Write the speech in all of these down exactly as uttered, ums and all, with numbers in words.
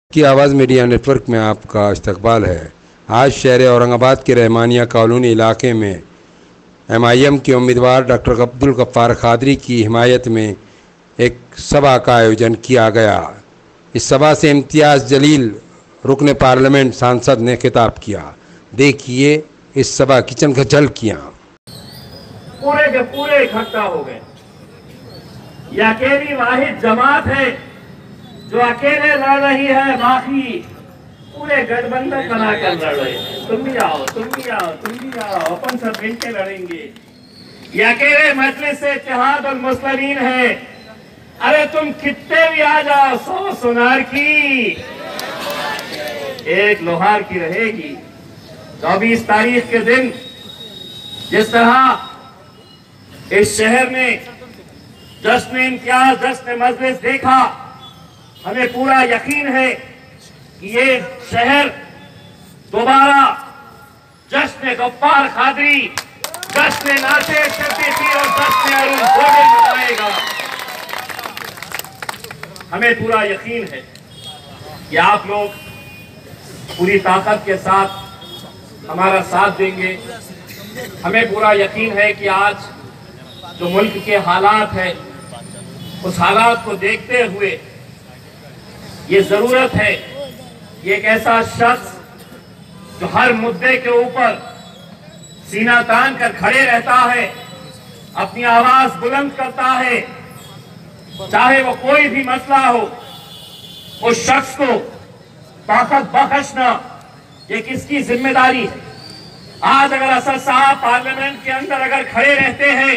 की आवाज़ media network में आपका इस्तकबाल है। आज शहर औरंगाबाद के रहमानिया कॉलोनी इलाके में एम आई एम के उम्मीदवार डॉक्टर अब्दुल गफ्फार कादरी की हिमायत में एक सभा का आयोजन किया गया। इस सभा से इम्तियाज़ जलील रुकन पार्लियामेंट सांसद ने खिताब किया। देखिए इस सभा की चंद झलकियां। पूरे के पूरे इकट्ठा हो गए। यह अकेली वाहिद जमात है जो अकेले लड़ रही है, बाकी पूरे गठबंधन बनाकर लड़ रहे हैं। तुम भी आओ, तुम भी आओ, तुम भी आओ, अपन सब मिलकर लड़ेंगे। ये अकेले मजलिस से इत्तेहाद और मुस्लिमीन है। अरे तुम कितने भी आ जाओ, सौ सुनार की एक लोहार की रहेगी। चौबीस तारीख के दिन जिस तरह इस शहर ने जश्न इम्तियाज, जश्न मजलिस देखा, हमें पूरा यकीन है कि ये शहर दोबारा जश्न गफ्फार कादरी, जश्न नासिर सिद्दीकी और जश्न अरुण गोविल मनाएगा। हमें पूरा यकीन है कि आप लोग पूरी ताकत के साथ हमारा साथ देंगे। हमें पूरा यकीन है कि आज जो मुल्क के हालात हैं, उस हालात को देखते हुए ये जरूरत है कि एक ऐसा शख्स जो हर मुद्दे के ऊपर सीना तान कर खड़े रहता है, अपनी आवाज बुलंद करता है, चाहे वो कोई भी मसला हो, उस शख्स को ताकत बख्शना ये किसकी जिम्मेदारी है। आज अगर असद साहब पार्लियामेंट के अंदर अगर खड़े रहते हैं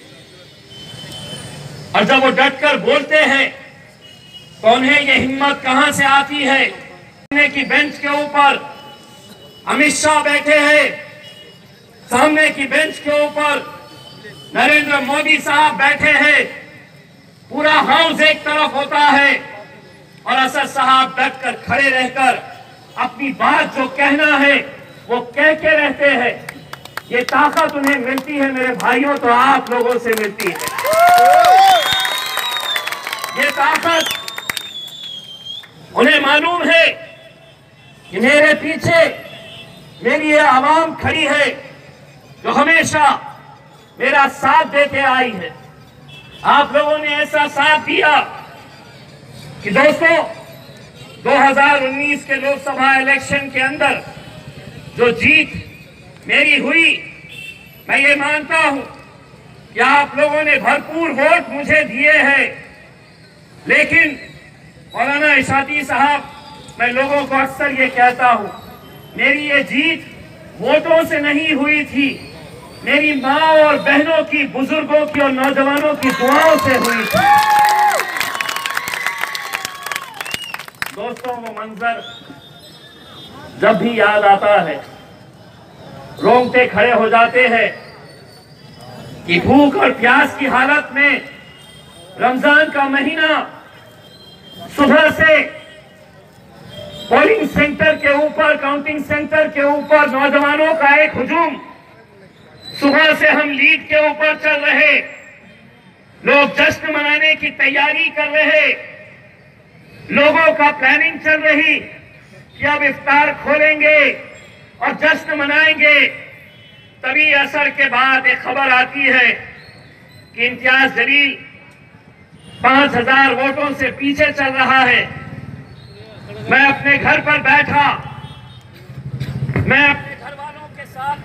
और जब वो डटकर बोलते हैं तो उन्हें ये हिम्मत कहां से आती है। सामने की बेंच के ऊपर अमित शाह बैठे हैं, सामने की बेंच के ऊपर नरेंद्र मोदी साहब बैठे हैं, पूरा हाउस एक तरफ होता है और असद साहब डटकर खड़े रहकर अपनी बात जो कहना है वो कह के रहते हैं। ये ताकत उन्हें मिलती है मेरे भाइयों, तो आप लोगों से मिलती है। ये ताकत उन्हें मालूम है कि मेरे पीछे मेरी ये आवाम खड़ी है जो हमेशा मेरा साथ देते आई है। आप लोगों ने ऐसा साथ दिया कि दोस्तों दो हज़ार उन्नीस के लोकसभा इलेक्शन के अंदर जो जीत मेरी हुई, मैं ये मानता हूं कि आप लोगों ने भरपूर वोट मुझे दिए हैं। लेकिन मौलाना इशाती साहब, मैं लोगों को अक्सर ये कहता हूं, मेरी ये जीत वोटों से नहीं हुई थी, मेरी माँ और बहनों की, बुजुर्गों की और नौजवानों की दुआओं से हुई थी। दोस्तों वो मंजर जब भी याद आता है रोंगटे खड़े हो जाते हैं कि भूख और प्यास की हालत में रमजान का महीना, सुबह से पोलिंग सेंटर के ऊपर, काउंटिंग सेंटर के ऊपर नौजवानों का एक हुजूम, सुबह से हम लीड के ऊपर चल रहे, लोग जश्न मनाने की तैयारी कर रहे, लोगों का प्लानिंग चल रही कि अब इफ्तार खोलेंगे और जश्न मनाएंगे। तभी असर के बाद एक खबर आती है कि इम्तियाज जलील पांच हजार वोटों से पीछे चल रहा है। मैं अपने घर पर बैठा, मैं अपने घर वालों के साथ